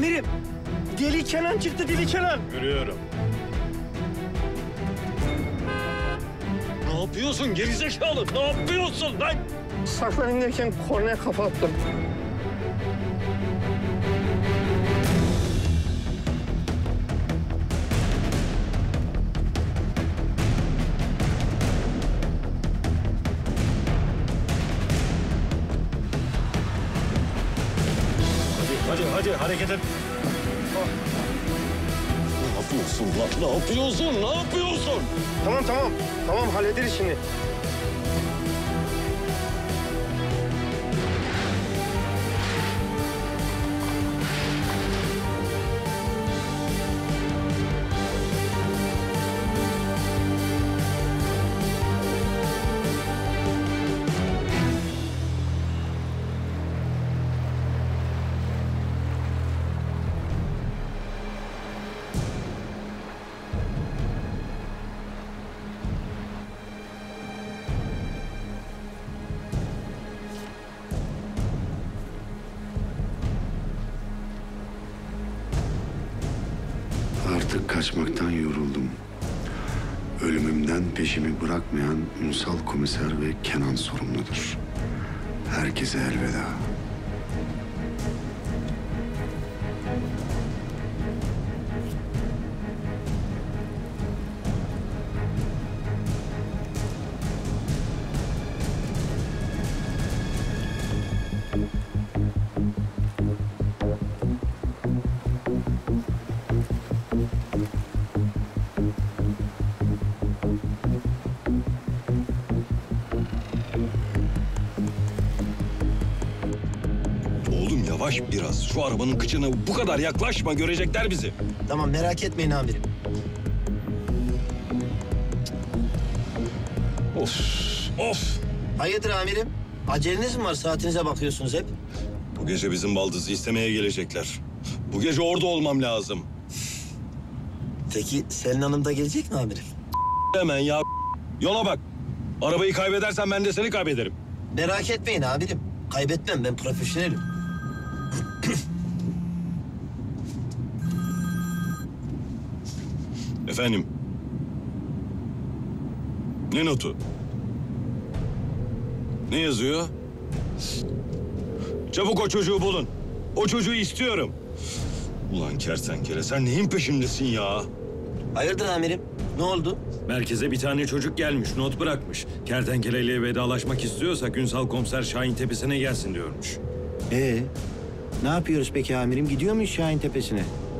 Amirim, Deli Kenan çıktı, Deli Kenan. Görüyorum. Ne yapıyorsun gerizekalı? Ne yapıyorsun lan? Saklanayım derken kornaya kafa attım. Hadi hareket et. Ne yapıyorsun lan? Ne yapıyorsun? Ne yapıyorsun? Tamam hallederiz şimdi. Artık kaçmaktan yoruldum. Ölümümden peşimi bırakmayan Ünsal Komiser ve Kenan sorumludur. Herkese elveda. Oğlum yavaş biraz. Şu arabanın kıçına bu kadar yaklaşma. Görecekler bizi. Tamam merak etmeyin amirim. Of. Hayırdır amirim? Aceleniz mi var? Saatinize bakıyorsunuz hep. Bu gece bizim baldızı istemeye gelecekler. Bu gece orada olmam lazım. Peki Selin Hanım da gelecek mi amirim? Hemen ya. Yola bak. Arabayı kaybedersen ben de seni kaybederim. Merak etmeyin amirim. Kaybetmem, ben profesyonelim. Efendim? Ne notu? Ne yazıyor? Çabuk o çocuğu bulun. O çocuğu istiyorum. Ulan kertenkele sen neyin peşindesin ya? Hayırdır amirim? Ne oldu? Merkeze bir tane çocuk gelmiş, not bırakmış. Kertenkeleyle vedalaşmak istiyorsak Ünsal Komiser Şahin Tepesi'ne gelsin diyormuş. Ne yapıyoruz peki amirim? Gidiyor muyuz Şahin Tepesi'ne?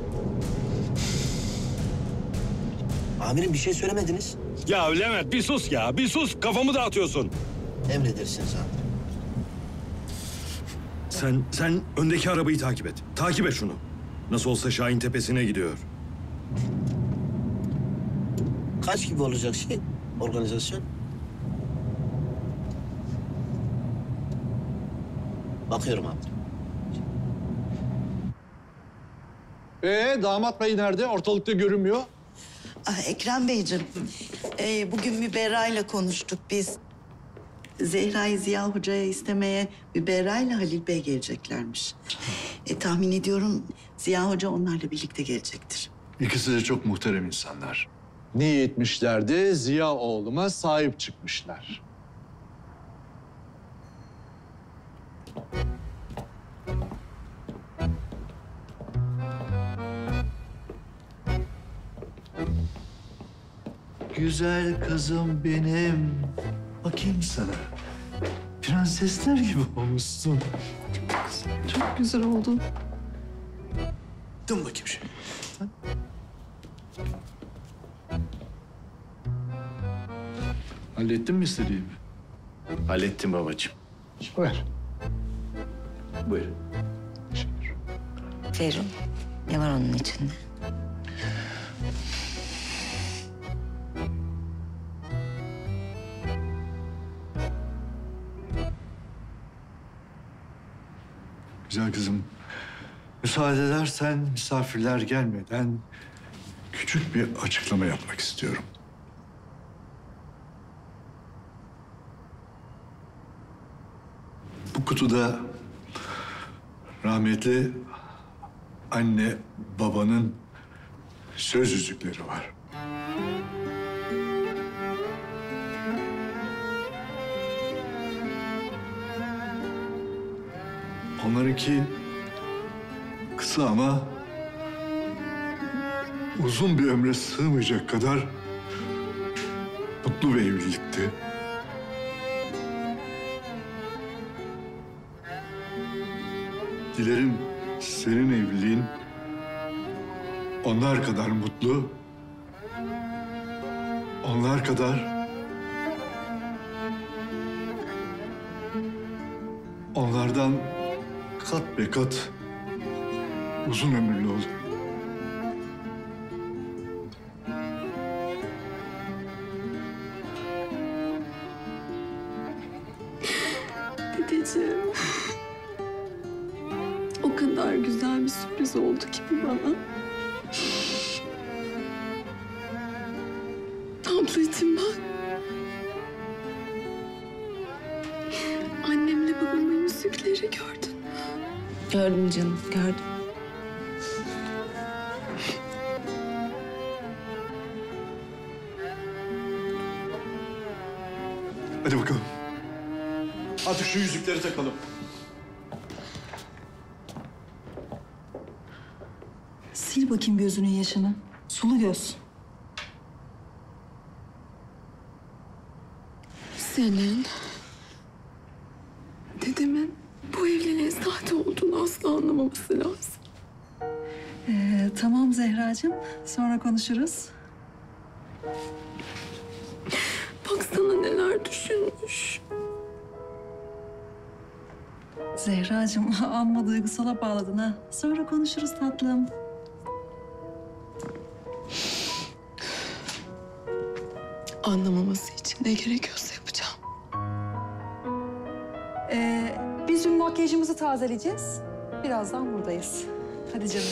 Amirim bir şey söylemediniz. Ya Levent bir sus ya, bir sus. Kafamı dağıtıyorsun. Emredersiniz amirim. Sen öndeki arabayı takip et. Takip et şunu. Nasıl olsa Şahin Tepesi'ne gidiyor. Kaç gibi olacak organizasyon? Bakıyorum amirim. Damat bey nerede? Ortalıkta görünmüyor. Ekrem Beyciğim, bugün Müberra ile konuştuk biz. Zehra'yı Ziya Hoca'ya istemeye Müberra ile Halil Bey geleceklermiş. Tahmin ediyorum Ziya Hoca onlarla birlikte gelecektir. İkisi de çok muhterem insanlar. Ne etmişlerdi? Ziya oğluma sahip çıkmışlar. Güzel kızım benim. Bakayım sana. Prensesler gibi olmuşsun. Çok güzel oldu. Dön bakayım şöyle. Hallettin mi istediğimi? Hallettim babacığım. Ver. Buyur. Teşekkür. Ferun, ne var onun içinde? Güzel kızım. Müsaade edersen misafirler gelmeden küçük bir açıklama yapmak istiyorum. Bu kutuda rahmetli anne babanın söz yüzükleri var. Onlarınki kısa ama uzun bir ömre sığmayacak kadar mutlu bir evlilikti. Dilerim senin evliliğin onlar kadar mutlu, onlar kadar onlardan kat be kat uzun ömürlü olur. Dedeciğim. O kadar güzel bir sürpriz oldu ki bu bana. Ablacığım bak. Annemle babamın yüzükleri gördün mü? Gördüm canım, gördüm. Hadi bakalım. Artık şu yüzükleri takalım. Sil bakayım gözünün yaşını. Sulu göz. Senin dedemin bu evliliğin sahte olduğunu asla anlamaması lazım. Tamam Zehracığım. Sonra konuşuruz. Baksana neler düşünmüş. Zehracığım amma duygusala bağladın ha. Sonra konuşuruz tatlım. Anlamaması için ne gerekiyorsa yapacağım. Biz dün makyajımızı tazeleyeceğiz. Birazdan buradayız. Hadi canım.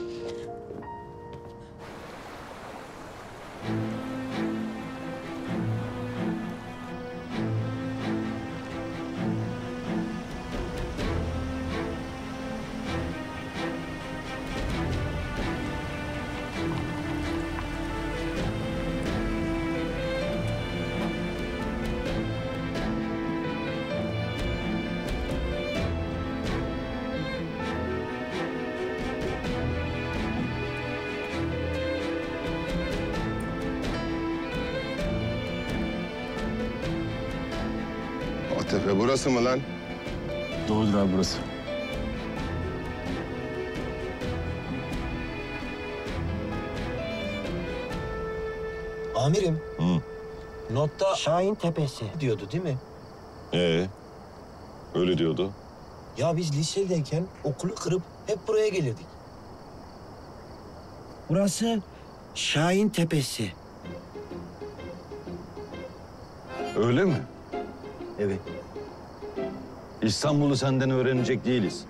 O tepe burası mı lan? Doğrudur abi burası. Amirim, Hı. notta Şahin Tepesi diyordu değil mi? Öyle diyordu. Ya biz lisedeyken okulu kırıp hep buraya gelirdik. Burası Şahin Tepesi. Öyle mi? Evet. İstanbul'u senden öğrenecek değiliz.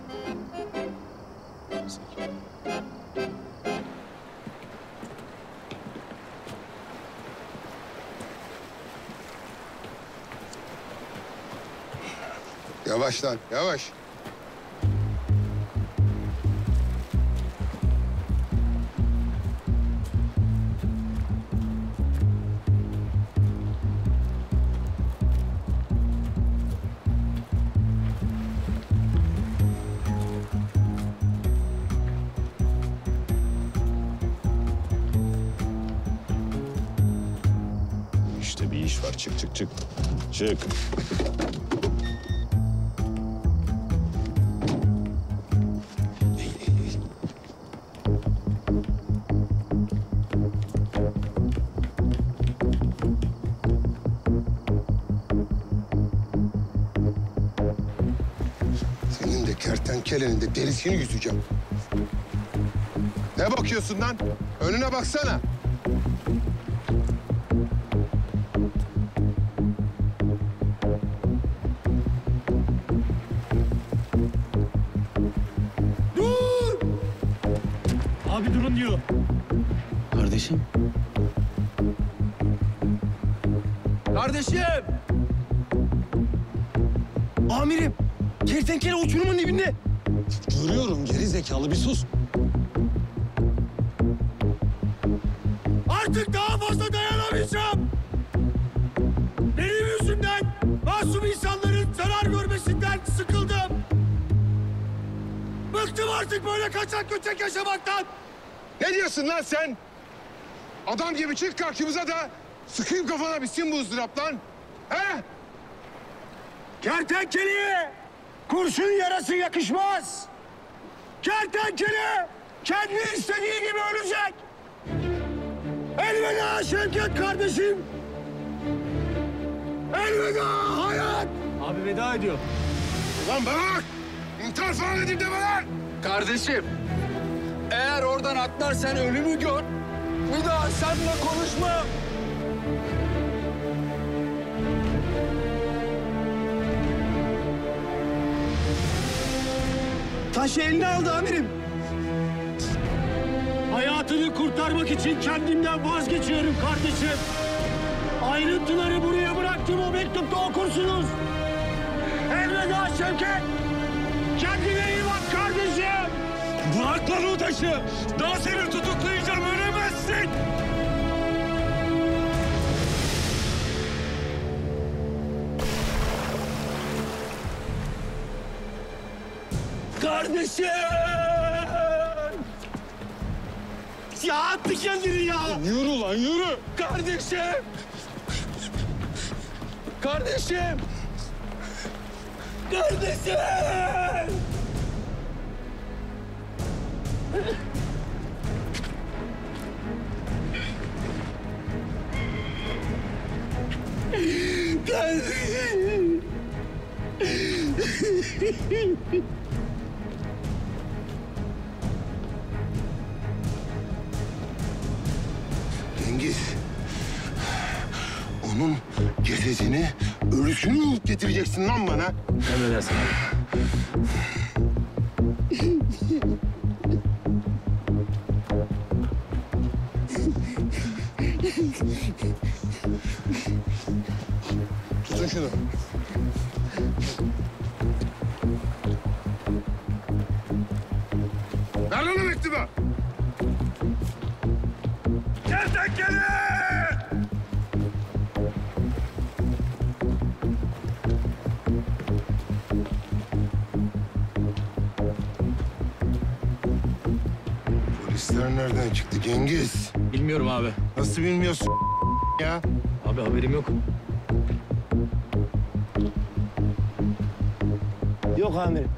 Yavaş lan, yavaş. İşte bir iş var. Çık, çık, çık. Çık. Senin de kertenkelenin de derisini yüzeceğim. Ne bakıyorsun lan? Önüne baksana. Abi durun diyor. Kardeşim. Kardeşim! Amirim, kertenkele uçurumun dibinde. Görüyorum geri zekalı bir sus. Artık daha fazla dayanamayacağım. Benim yüzümden masum insanların zarar görmesinden sıkıldım. Bıktım artık böyle kaçak göçek yaşamaktan. Ne diyorsun lan sen? Adam gibi çık karşımıza da sıkayım kafana bitsin bu ızdırap lan. He? Kertenkeleye kurşun yarası yakışmaz. Kertenkele kendi istediği gibi ölecek. Elveda Şevket kardeşim. Elveda hayat. Abi veda ediyor. Lan bana bak! İntihar falan edeyim deme lan! Kardeşim, eğer oradan atlarsan ölümü gör. Bir daha seninle konuşma. Taşı eline aldı amirim. Hayatını kurtarmak için kendimden vazgeçiyorum kardeşim. Ayrıntıları buraya bıraktım, o mektupta okursunuz. Elveda Şevket. Kendine iyi bak kardeşim. Bırak lan o taşı. Daha seni tutuklayacağım, ölemezsin. Kardeşim! Ya attı kendini ya! Yürü lan yürü. Kardeşim! Kardeşim! Kardeşim! Kardeşim! Cengiz, onun cesedini, ölüsünü yiyip getireceksin lan bana. Emredersin abi. Tutun şunu. Ver lan o mektubu. Kertenkele! Polisler nereden çıktı Cengiz? Bilmiyorum abi. Nasıl bilmiyorsun ya? Abi haberim yok. Yok amirim.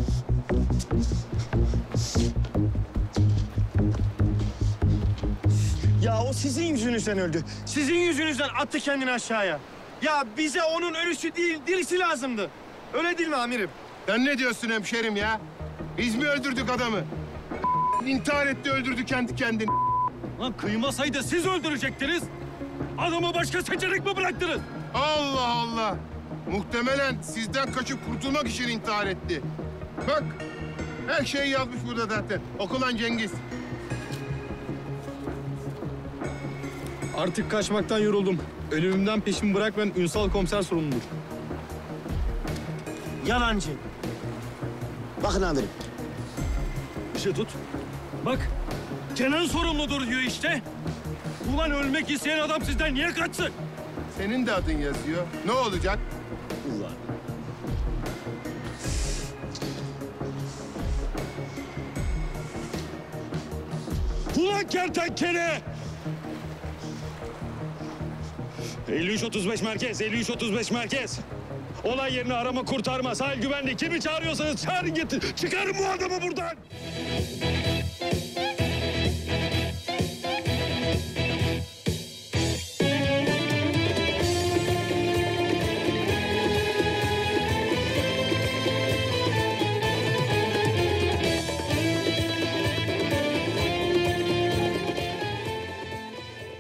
Ya o sizin yüzünüzden öldü. Sizin yüzünüzden attı kendini aşağıya. Ya bize onun ölüsü değil, dirisi lazımdı. Öyle değil mi amirim? Sen ne diyorsun hemşerim ya? Biz mi öldürdük adamı? İntihar etti, öldürdü kendi kendini. Lan kıymasaydı siz öldürecektiniz. Adamı başka seçenek mi bıraktınız? Allah Allah! Muhtemelen sizden kaçıp kurtulmak için intihar etti. Bak, her şeyi yazmış burada zaten. Oku lan Cengiz. Artık kaçmaktan yoruldum. Ölümümden peşimi bırakmayan Ünsal komiser sorumludur. Yalancı. Bakın amirim. İşte tut. Bak, Kenan sorumludur diyor işte. Ulan ölmek isteyen adam sizden niye kaçsın? Senin de adın yazıyor. Ne olacak? Ulan. Ulan kertenkele! 53-35 merkez, 53-35 merkez. Olay yerini arama kurtarma, sahil güvenliği. Kimi çağırıyorsanız çağırın getir. Çıkarın bu adamı buradan.